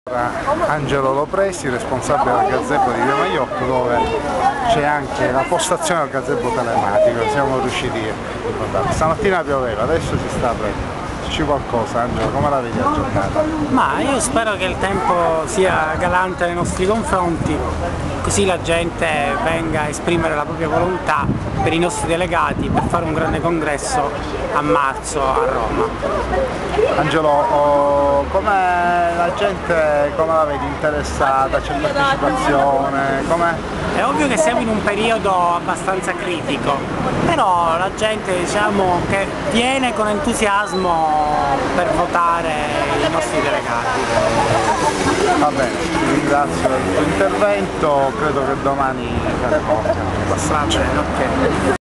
Angelo Lopresti, responsabile del gazebo di Via Maiocco, dove c'è anche la postazione del gazebo telematico. Siamo riusciti a ricordarlo. Stamattina pioveva, adesso si sta aprendo. C'è qualcosa, Angelo, come la vedi la giornata? Ma io spero che il tempo sia galante nei nostri confronti, così la gente venga a esprimere la propria volontà per i nostri delegati per fare un grande congresso a marzo a Roma. Angelo, come la gente, come la vedi, interessata, c'è partecipazione? È ovvio che siamo in un periodo abbastanza critico, però la gente diciamo che viene con entusiasmo per votare i nostri delegati. Va bene, ti ringrazio del tuo intervento, credo che domani faremo il passaggio. Va bene, ok.